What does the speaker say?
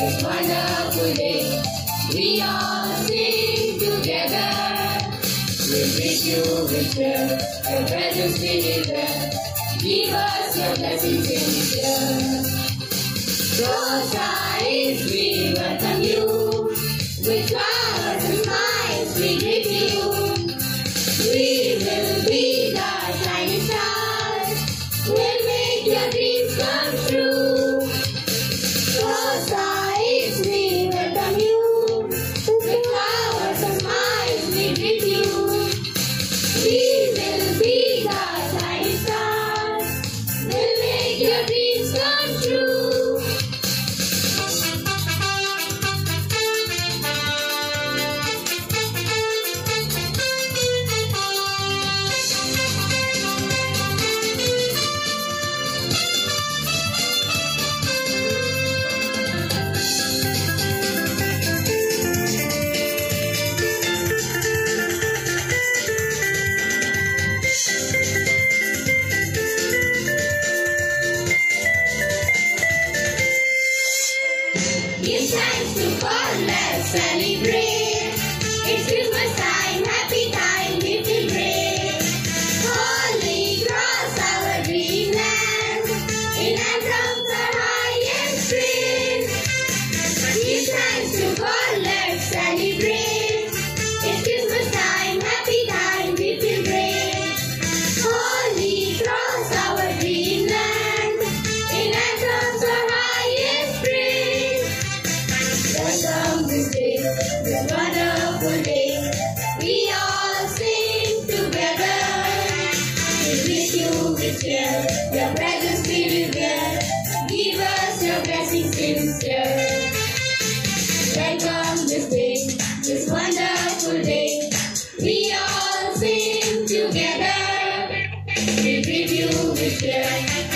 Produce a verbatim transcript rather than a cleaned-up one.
this wonderful day. We all sing together. We greet you with cheer, your presence be here. Give us your blessings in this year. Rosa is we welcome you. With flowers and smiles we greet you. We will be the shining stars. We'll make your dreams come true. Rosa is we welcome you. With flowers and smiles we greet you. We will be the shining stars. We'll make your dreams come true. Give thanks to God, let's celebrate. It's Christmas time, happy time, we feel great. Holy Cross, our dreamland, in anthems our highest praise. Give thanks to God, let's celebrate. It's Christmas time, happy time, we feel great. Holy Cross, our dreamland, in anthems our highest praise. Welcome this day, this wonderful day. We all sing together. We greet you with cheer, your presence be revered. Give us your blessings sincere. Welcome this day, this wonderful day. We all sing together. We greet you with cheer.